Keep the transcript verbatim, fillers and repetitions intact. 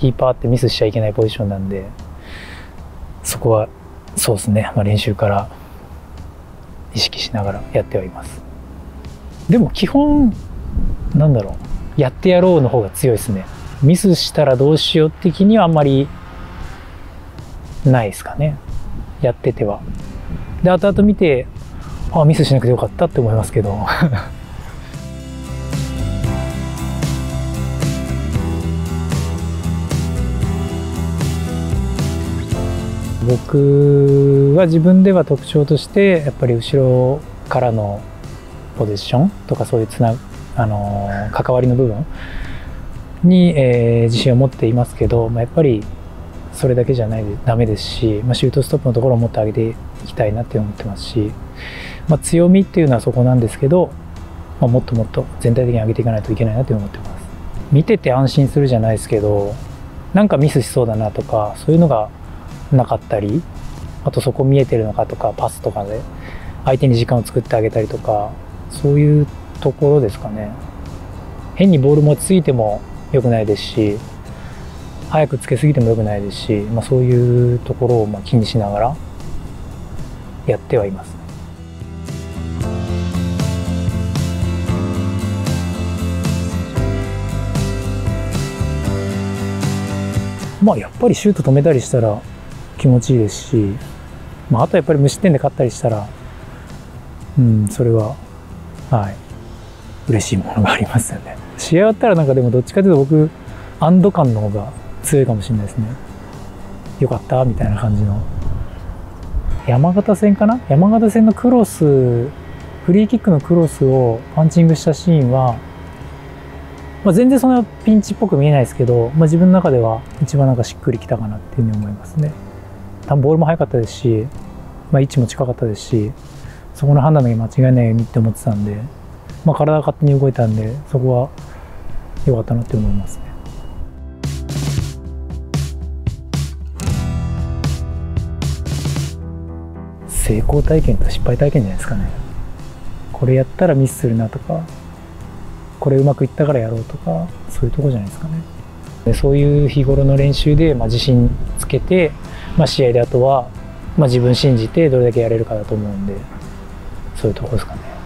キーパーってミスしちゃいけないポジションなんで、そこはそうですね、まあ、練習から意識しながらやってはいます。でも基本なんだろう、やってやろうの方が強いですね。ミスしたらどうしよう的にはあんまりないですかね、やってては。で後々見て、あミスしなくてよかったって思いますけど僕は自分では特徴としてやっぱり後ろからのポジションとか、そういうつなあの関わりの部分に、えー、自信を持っていますけど、まあ、やっぱりそれだけじゃないでダメですし、まあ、シュートストップのところをもっと上げていきたいなって思ってますし、まあ、強みっていうのはそこなんですけど、まあ、もっともっと全体的に上げていかないといけないなって思ってます。見てて安心するじゃないですけど、なんかミスしそうだなとかそういうのがなかったり、あとそこ見えてるのかとか、パスとかで相手に時間を作ってあげたりとか、そういうところですかね。変にボール持ちすぎても良くないですし、早くつけすぎても良くないですし、まあ、そういうところをまあ気にしながらやってはいます。まあやっぱりシュート止めたりしたら気持ちいいですし、まあ、あとやっぱり無失点で勝ったりしたら、うん、それははい嬉しいものがありますよね。試合終わったらなんかでもどっちかというと僕安堵感の方が強いかもしれないですね。よかったみたいな感じの。山形戦かな、山形戦のクロス、フリーキックのクロスをパンチングしたシーンは、まあ、全然そんなピンチっぽく見えないですけど、まあ、自分の中では一番なんかしっくりきたかなっていうふうに思いますね。多分ボールも速かったですし、まあ、位置も近かったですし、そこの判断だけ間違いないようにって思ってたんで、まあ、体が勝手に動いたんで、そこは良かったなって思いますね。成功体験と失敗体験じゃないですかね。これやったらミスするなとか、これうまくいったからやろうとか、そういうとこじゃないですかね。でそういう日頃の練習で、まあ、自信つけて、まあ、試合であとは、まあ、自分信じてどれだけやれるかだと思うんで、そういうところですかね。